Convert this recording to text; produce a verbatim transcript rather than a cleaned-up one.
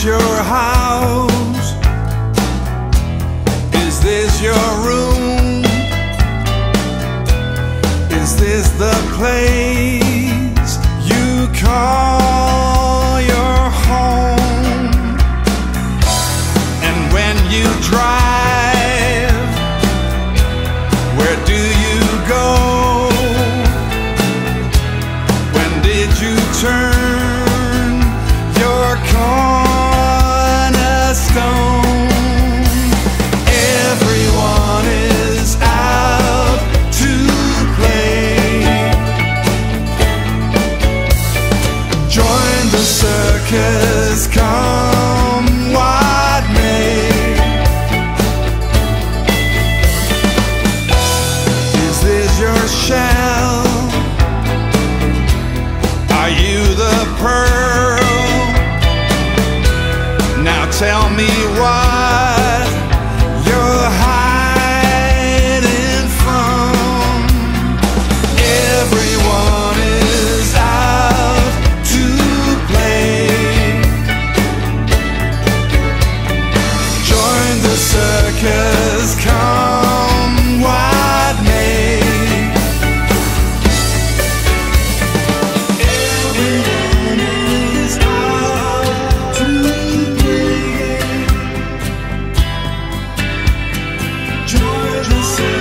your house? Is this your room? Is this the place you call your home? And when you drive, where do you go? When did you turn your cornerstone? Everyone is out to play. Join the circus, come what may. Is this your shell? Are you the pearl? Now tell me what you're hiding from. Everyone is out to play. Join the circus, come what may. Everyone is out to play. Join the circus.